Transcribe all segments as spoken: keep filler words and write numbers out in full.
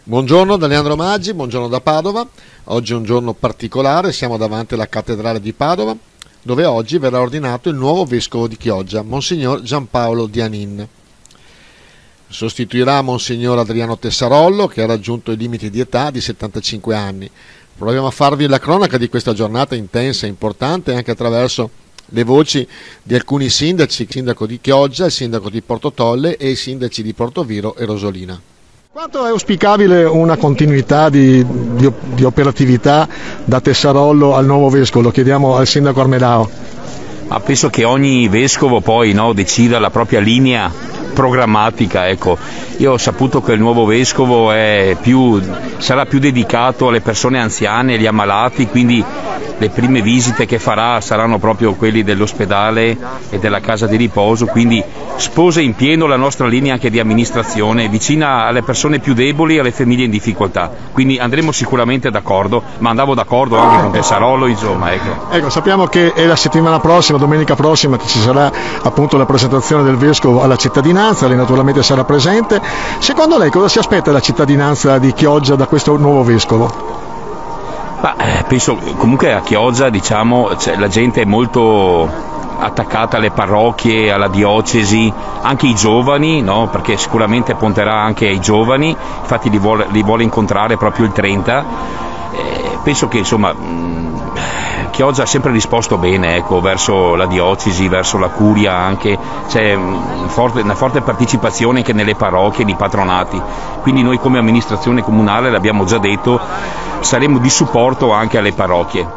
Buongiorno da Leandro Maggi, buongiorno da Padova. Oggi è un giorno particolare, siamo davanti alla cattedrale di Padova, dove oggi verrà ordinato il nuovo vescovo di Chioggia, Monsignor Giampaolo Dianin. Sostituirà Monsignor Adriano Tessarollo, che ha raggiunto i limiti di età di settantacinque anni. Proviamo a farvi la cronaca di questa giornata intensa e importante anche attraverso le voci di alcuni sindaci, il sindaco di Chioggia, il sindaco di Portotolle e i sindaci di Portoviro e Rosolina. Quanto è auspicabile una continuità di, di, di operatività da Tessarollo al nuovo vescovo? Lo chiediamo al sindaco Armelao. Ma penso che ogni vescovo poi no, decida la propria linea programmatica. Ecco. Io ho saputo che il nuovo vescovo è più, sarà più dedicato alle persone anziane, agli ammalati, quindi le prime visite che farà saranno proprio quelli dell'ospedale e della casa di riposo, quindi sposa in pieno la nostra linea anche di amministrazione, vicina alle persone più deboli e alle famiglie in difficoltà, quindi andremo sicuramente d'accordo, ma andavo d'accordo anche con Tessarollo, insomma. Ecco. Ecco, sappiamo che è la settimana prossima, domenica prossima, che ci sarà appunto la presentazione del vescovo alla cittadinanza, lei naturalmente sarà presente. Secondo lei cosa si aspetta la cittadinanza di Chioggia da questo nuovo vescovo? Ma, eh, penso comunque a Chioggia, diciamo, cioè, la gente è molto attaccata alle parrocchie, alla diocesi, anche i giovani, no? Perché sicuramente punterà anche ai giovani, infatti li vuole, li vuole incontrare proprio il trenta. Eh, penso che insomma mh, Chioggia ha sempre risposto bene, ecco, verso la diocesi, verso la curia anche, c'è un forte, una forte partecipazione anche nelle parrocchie, nei patronati, quindi noi come amministrazione comunale, l'abbiamo già detto, saremo di supporto anche alle parrocchie.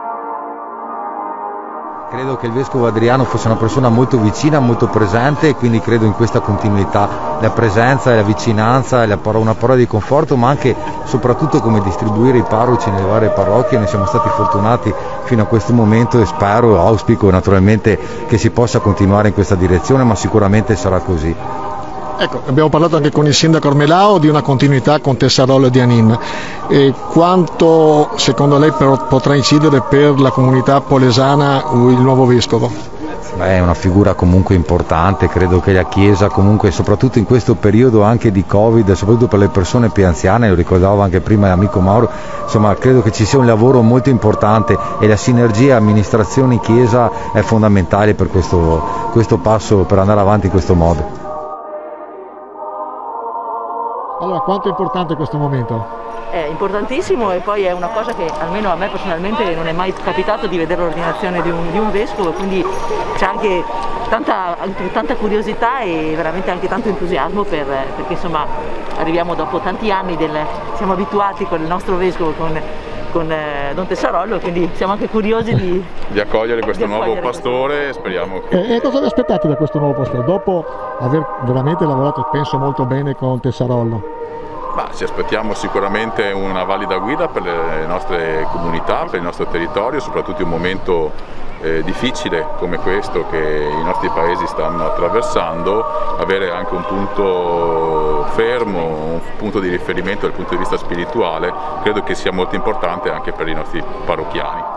Credo che il vescovo Adriano fosse una persona molto vicina, molto presente, e quindi credo in questa continuità, la presenza e la vicinanza, e una parola di conforto, ma anche soprattutto come distribuire i parroci nelle varie parrocchie. Noi siamo stati fortunati fino a questo momento e spero, auspico naturalmente che si possa continuare in questa direzione, ma sicuramente sarà così. Ecco, abbiamo parlato anche con il sindaco Armelao di una continuità con Tessarollo e Dianin. E quanto secondo lei per, potrà incidere per la comunità polesana il nuovo vescovo? Beh, è una figura comunque importante, credo che la Chiesa comunque, soprattutto in questo periodo anche di Covid, soprattutto per le persone più anziane, lo ricordavo anche prima l'amico Mauro, insomma credo che ci sia un lavoro molto importante e la sinergia amministrazioni-Chiesa è fondamentale per questo, questo passo, per andare avanti in questo modo. Allora, quanto è importante questo momento? È importantissimo, e poi è una cosa che almeno a me personalmente non è mai capitato di vedere l'ordinazione di un, di un vescovo, quindi c'è anche tanta, tanta curiosità e veramente anche tanto entusiasmo per, perché insomma arriviamo dopo tanti anni, del, siamo abituati con il nostro vescovo, con, con eh, Don Tessarollo, quindi siamo anche curiosi di, di accogliere questo di nuovo accogliere pastore questo. Speriamo che... E, e cosa vi aspettate da questo nuovo pastore? Dopo aver veramente lavorato, penso, molto bene con Tessarollo. Ma ci aspettiamo sicuramente una valida guida per le nostre comunità, per il nostro territorio, soprattutto in un momento eh, difficile come questo che i nostri paesi stanno attraversando, avere anche un punto fermo, un punto di riferimento dal punto di vista spirituale, credo che sia molto importante anche per i nostri parrocchiani.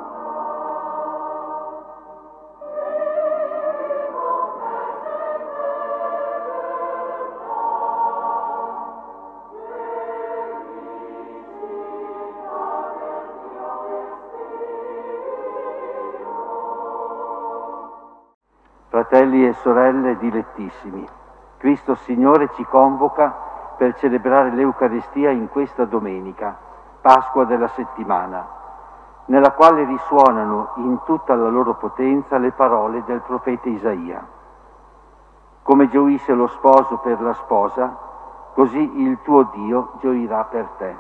Fratelli e sorelle dilettissimi, Cristo Signore ci convoca per celebrare l'Eucaristia in questa domenica, Pasqua della settimana, nella quale risuonano in tutta la loro potenza le parole del profeta Isaia. Come gioisce lo sposo per la sposa, così il tuo Dio gioirà per te.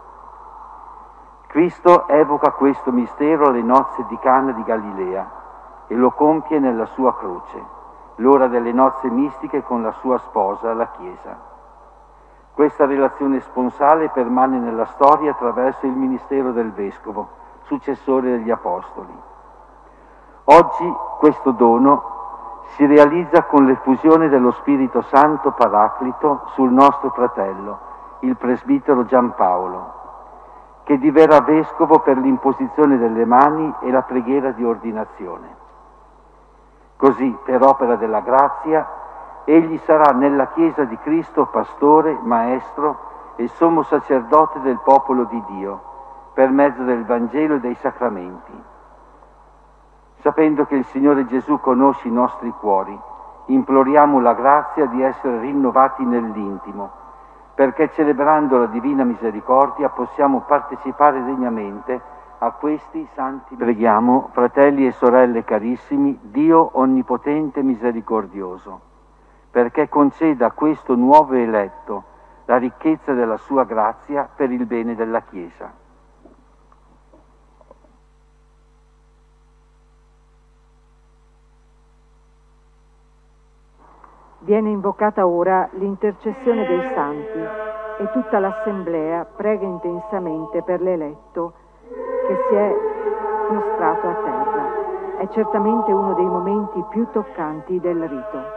Cristo evoca questo mistero alle nozze di Cana di Galilea e lo compie nella sua croce, l'ora delle nozze mistiche con la sua sposa, la Chiesa. Questa relazione sponsale permane nella storia attraverso il ministero del Vescovo, successore degli Apostoli. Oggi questo dono si realizza con l'effusione dello Spirito Santo Paraclito sul nostro fratello, il presbitero Giampaolo, che diverrà vescovo per l'imposizione delle mani e la preghiera di ordinazione. Così, per opera della grazia, egli sarà nella Chiesa di Cristo pastore, maestro e sommo sacerdote del popolo di Dio, per mezzo del Vangelo e dei sacramenti. Sapendo che il Signore Gesù conosce i nostri cuori, imploriamo la grazia di essere rinnovati nell'intimo, perché celebrando la Divina Misericordia possiamo partecipare degnamente a questi santi. Preghiamo, fratelli e sorelle carissimi, Dio Onnipotente e Misericordioso, perché conceda a questo nuovo eletto la ricchezza della sua grazia per il bene della Chiesa. Viene invocata ora l'intercessione dei santi e tutta l'Assemblea prega intensamente per l'eletto che si è prostrato a terra. È certamente uno dei momenti più toccanti del rito.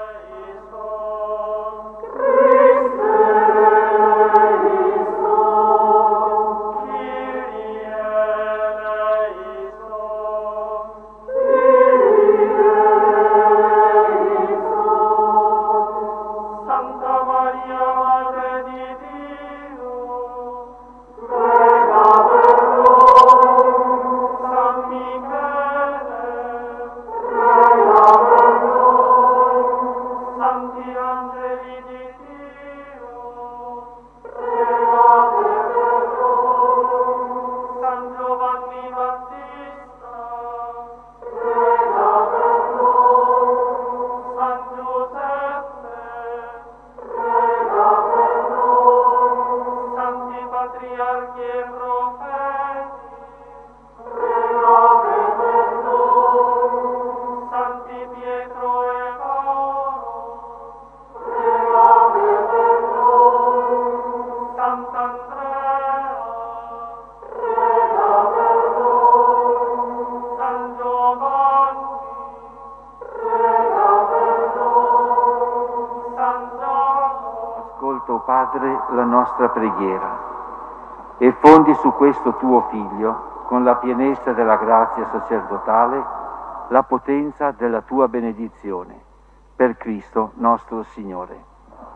Padre, la nostra preghiera e fondi su questo tuo Figlio, con la pienezza della grazia sacerdotale, la potenza della tua benedizione. Per Cristo nostro Signore.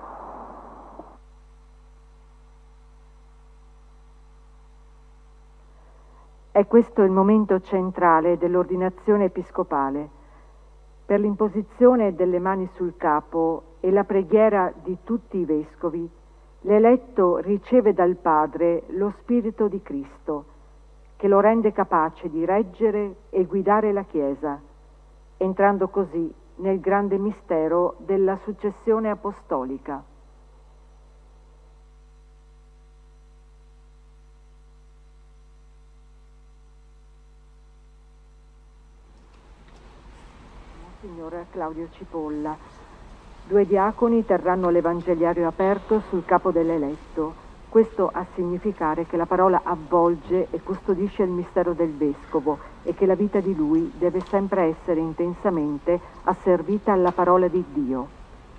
È questo il momento centrale dell'ordinazione episcopale. Per l'imposizione delle mani sul capo e la preghiera di tutti i vescovi, l'eletto riceve dal Padre lo Spirito di Cristo, che lo rende capace di reggere e guidare la Chiesa, entrando così nel grande mistero della successione apostolica. Monsignor Claudio Cipolla. Due diaconi terranno l'Evangeliario aperto sul capo dell'eletto. Questo a significare che la parola avvolge e custodisce il mistero del vescovo e che la vita di lui deve sempre essere intensamente asservita alla parola di Dio.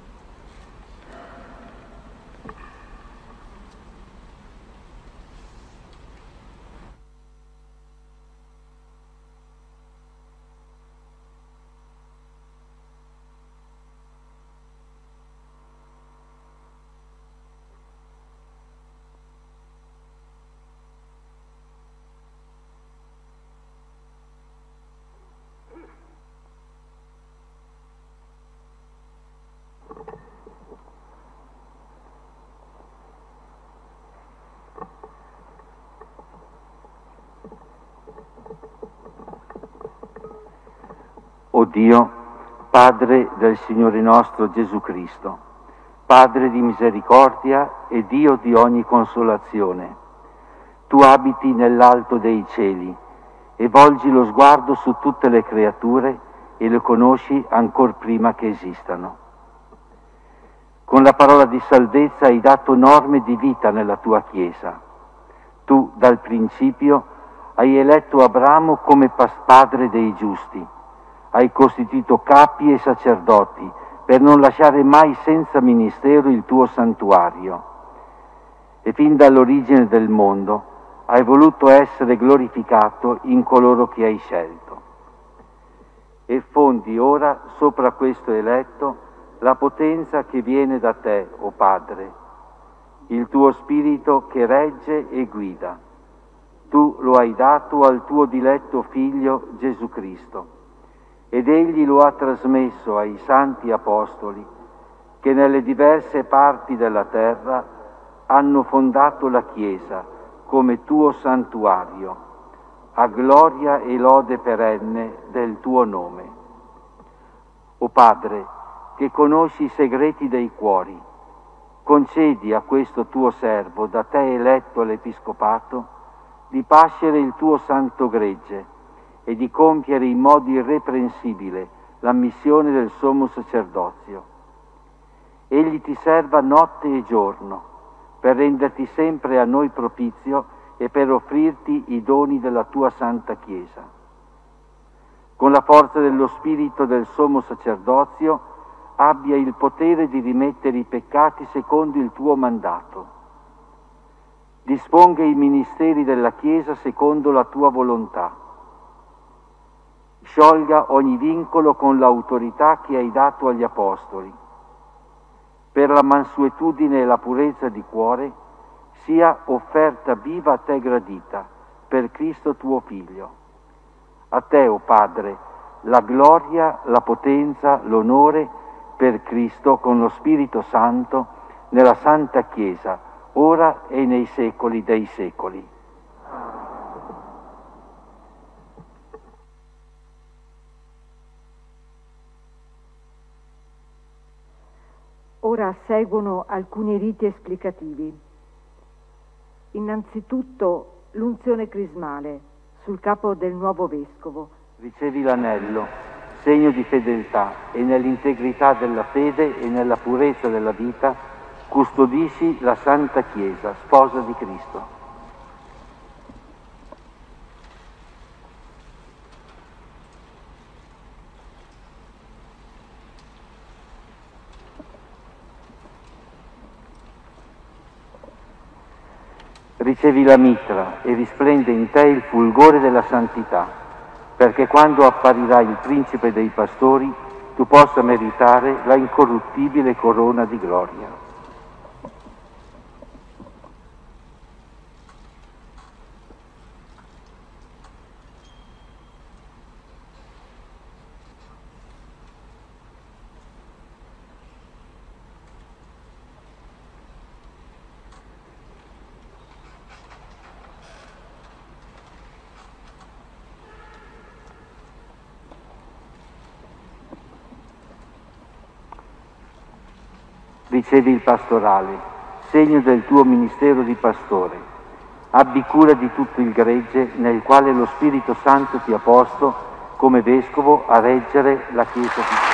O Dio, Padre del Signore nostro Gesù Cristo, Padre di misericordia e Dio di ogni consolazione, tu abiti nell'alto dei cieli e volgi lo sguardo su tutte le creature e le conosci ancor prima che esistano. Con la parola di salvezza hai dato norme di vita nella tua Chiesa. Tu, dal principio, hai eletto Abramo come padre dei giusti. Hai costituito capi e sacerdoti per non lasciare mai senza ministero il tuo santuario. E fin dall'origine del mondo hai voluto essere glorificato in coloro che hai scelto. E fondi ora sopra questo eletto la potenza che viene da te, o Padre. il tuo spirito che regge e guida. Tu lo hai dato al tuo diletto Figlio Gesù Cristo, ed egli lo ha trasmesso ai santi apostoli che nelle diverse parti della terra hanno fondato la Chiesa come tuo santuario, a gloria e lode perenne del tuo nome. O Padre, che conosci i segreti dei cuori, concedi a questo tuo servo, da te eletto all'Episcopato, di pascere il tuo santo gregge e di compiere in modo irreprensibile la missione del sommo sacerdozio. Egli ti serva notte e giorno, per renderti sempre a noi propizio e per offrirti i doni della tua santa Chiesa. Con la forza dello Spirito del sommo sacerdozio abbia il potere di rimettere i peccati secondo il tuo mandato. Disponga i ministeri della Chiesa secondo la tua volontà. Sciolga ogni vincolo con l'autorità che hai dato agli Apostoli. Per la mansuetudine e la purezza di cuore sia offerta viva a te gradita, per Cristo tuo Figlio. A te, o Padre, la gloria, la potenza, l'onore per Cristo con lo Spirito Santo nella Santa Chiesa, ora e nei secoli dei secoli. Ora seguono alcuni riti esplicativi. Innanzitutto l'unzione crismale sul capo del nuovo vescovo. Ricevi l'anello, segno di fedeltà, e nell'integrità della fede e nella purezza della vita custodisci la Santa Chiesa, sposa di Cristo. Ricevi la mitra e risplende in te il fulgore della santità, perché quando apparirà il principe dei pastori tu possa meritare la incorruttibile corona di gloria. Ricevi il pastorale, segno del tuo ministero di pastore. Abbi cura di tutto il gregge nel quale lo Spirito Santo ti ha posto come vescovo a reggere la Chiesa di Dio.